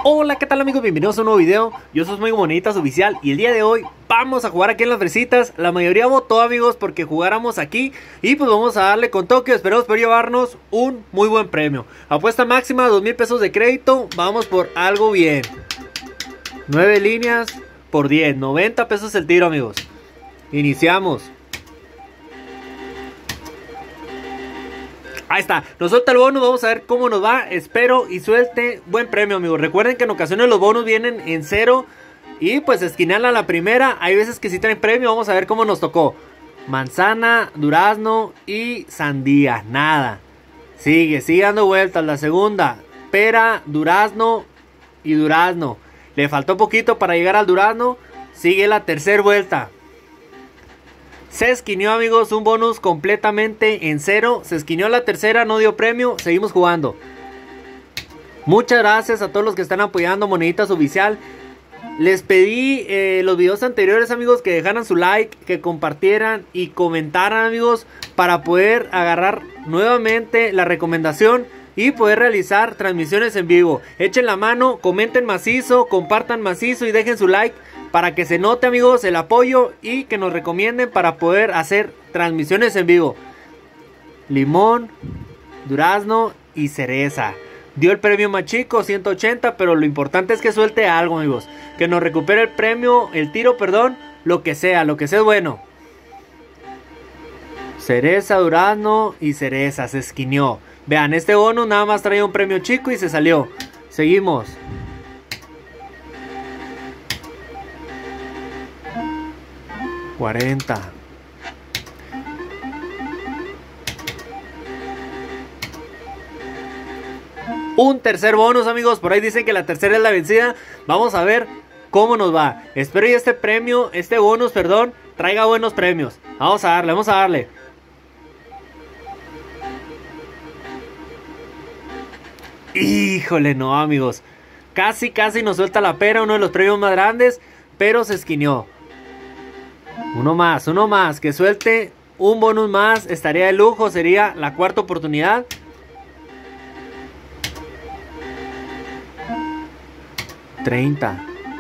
Hola, ¿qué tal amigos? Bienvenidos a un nuevo video. Yo soy Muy Bonitas Oficial y el día de hoy vamos a jugar aquí en las fresitas. La mayoría votó, amigos, porque jugáramos aquí y pues vamos a darle con Tokio. Esperamos poder llevarnos un muy buen premio. Apuesta máxima, 2,000 pesos de crédito. Vamos por algo bien. 9 líneas por 10, 90 pesos el tiro, amigos. Iniciamos. Ahí está, nos suelta el bonus, vamos a ver cómo nos va. Espero y suelte buen premio, amigos. Recuerden que en ocasiones los bonus vienen en cero y pues esquinean a la primera. Hay veces que sí traen premio, vamos a ver cómo nos tocó. Manzana, durazno y sandía, nada. Sigue dando vueltas. La segunda, pera, durazno y durazno. Le faltó poquito para llegar al durazno. Sigue la tercera vuelta. Se esquineó, amigos, un bonus completamente en cero. Se esquineó la tercera, no dio premio. Seguimos jugando. Muchas gracias a todos los que están apoyando Moneditas Oficial. Les pedí los videos anteriores, amigos, que dejaran su like, que compartieran y comentaran, amigos, para poder agarrar nuevamente la recomendación y poder realizar transmisiones en vivo. Echen la mano, comenten macizo, compartan macizo y dejen su like para que se note, amigos, el apoyo y que nos recomienden para poder hacer transmisiones en vivo. Limón, durazno y cereza. Dio el premio más chico, 180, pero lo importante es que suelte algo, amigos. Que nos recupere el premio, el tiro, perdón, lo que sea es bueno. Cereza, durazno y cereza, se esquineó. Vean, este bonus nada más traía un premio chico y se salió. Seguimos. $40. Un tercer bonus, amigos. Por ahí dicen que la tercera es la vencida. Vamos a ver cómo nos va. Espero y este bonus, perdón, traiga buenos premios. Vamos a darle. Híjole, no, amigos. Casi nos suelta la pera, uno de los premios más grandes, pero se esquineó. Uno más, que suelte un bonus más, estaría de lujo, sería la cuarta oportunidad. $30.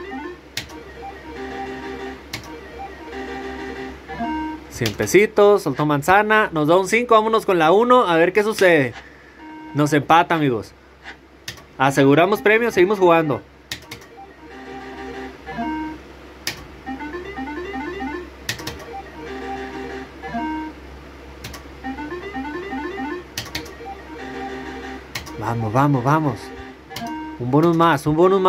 $100 pesitos, soltó manzana, nos da un 5, vámonos con la 1, a ver qué sucede. Nos empata, amigos. Aseguramos premios, seguimos jugando. Vamos. Un bonus más.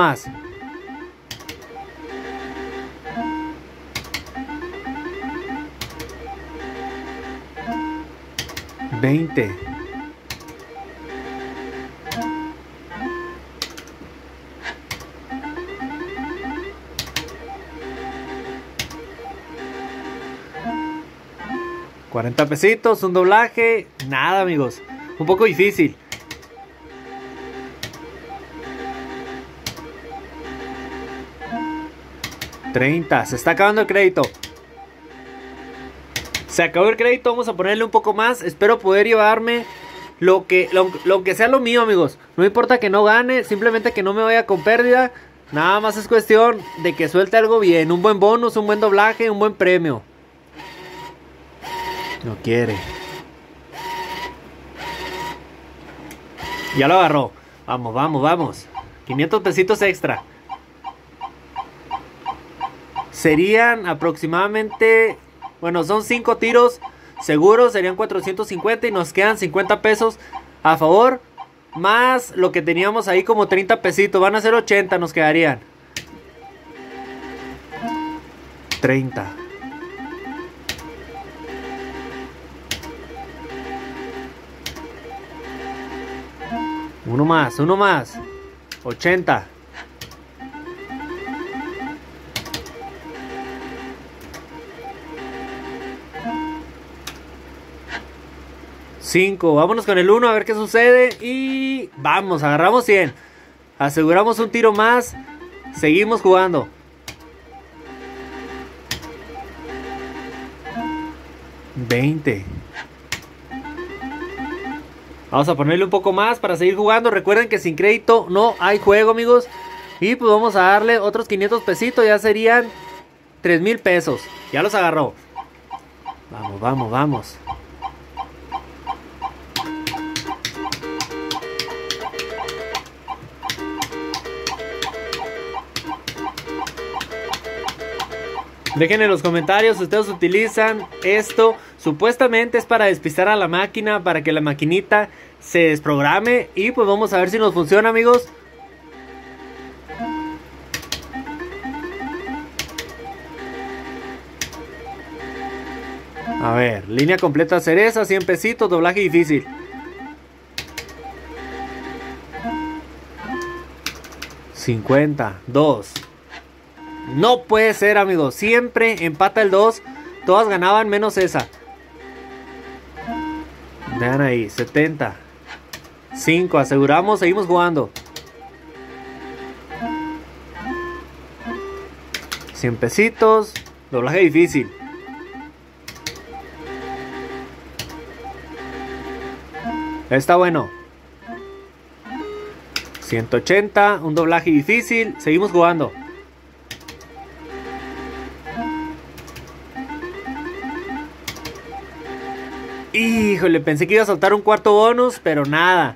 $20. $40 pesitos, un doblaje. Nada, amigos. Un poco difícil. $30. Se está acabando el crédito. Se acabó el crédito. Vamos a ponerle un poco más. Espero poder llevarme lo que sea lo mío, amigos. No importa que no gane. Simplemente que no me vaya con pérdida. Nada más es cuestión de que suelte algo bien. Un buen bonus, un buen doblaje, un buen premio. No quiere. Ya lo agarró. Vamos. 500 pesitos extra. Serían aproximadamente, bueno, son 5 tiros seguros, serían 450 y nos quedan 50 pesos a favor, más lo que teníamos ahí como 30 pesitos, van a ser 80, nos quedarían. 30. Uno más. 80. $5, vámonos con el 1 a ver qué sucede. Y vamos, agarramos 100. Aseguramos un tiro más. Seguimos jugando. $20. Vamos a ponerle un poco más para seguir jugando. Recuerden que sin crédito no hay juego, amigos. Y pues vamos a darle otros 500 pesitos, ya serían 3000 pesos. Ya los agarró. Vamos, vamos, vamos. Dejen en los comentarios si ustedes utilizan esto. Supuestamente es para despistar a la máquina, para que la maquinita se desprograme. Y pues vamos a ver si nos funciona, amigos. A ver, línea completa cereza, 100 pesitos, doblaje difícil. $52. No puede ser, amigos. Siempre empata el 2. Todas ganaban menos esa. Vean ahí, 70. 5, aseguramos, seguimos jugando. 100 pesitos. Doblaje difícil. Está bueno. 180, un doblaje difícil. Seguimos jugando. Híjole, pensé que iba a soltar un cuarto bonus, pero nada.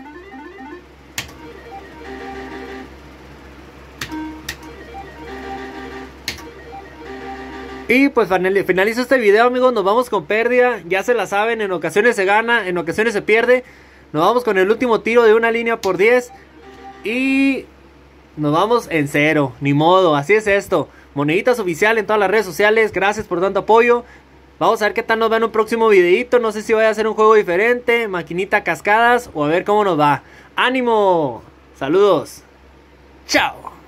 Y pues finalizo este video, amigos. Nos vamos con pérdida. Ya se la saben, en ocasiones se gana, en ocasiones se pierde. Nos vamos con el último tiro de una línea por 10. Y nos vamos en 0. Ni modo, así es esto. Moneditas oficial en todas las redes sociales. Gracias por tanto apoyo. Vamos a ver qué tal nos va en un próximo videito. No sé si vaya a ser un juego diferente, maquinita cascadas, o a ver cómo nos va. ¡Ánimo! Saludos. Chao.